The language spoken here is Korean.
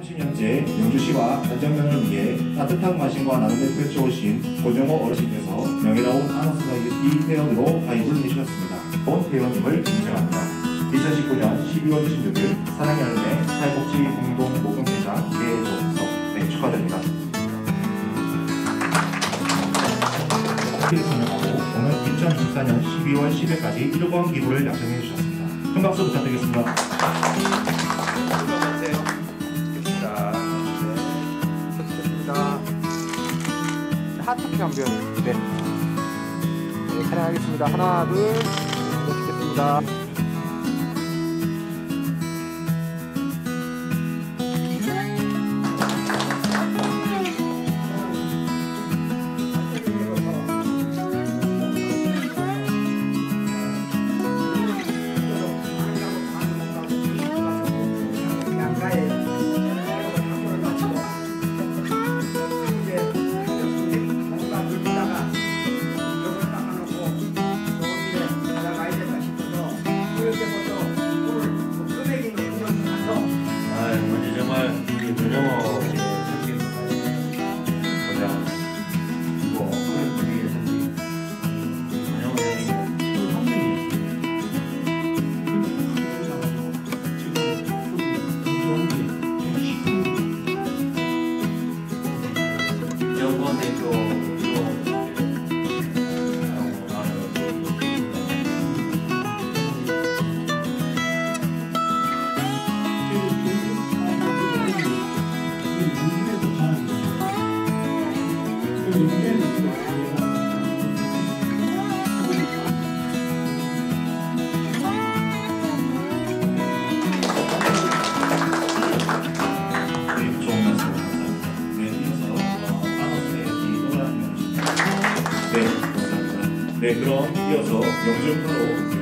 30년째 영주시와 안전면을 위해 따뜻한 관심과 나눔을 펼쳐오신 고정호 어르신께서 명예로운 아나소사이어티 회원으로 가입을 해주셨습니다. 본 회원님을 인정합니다. 2019년 12월 26일 사랑의 열매 사회복지 공동 모금회장 개종석 축하드립니다. 참여하고 오늘 2024년 12월 10일까지 1번 기부를 약정해 주셨습니다. 큰 박수 부탁드리겠습니다. 하트 한번 네. 촬영하겠습니다. 하나, 둘, 찍겠습니다. 먼저 정말 우리 고정호 가장 그리고 그런 분위기에서 고정호 선생님 여권 대표 네, 그럼 이어서 영준 프로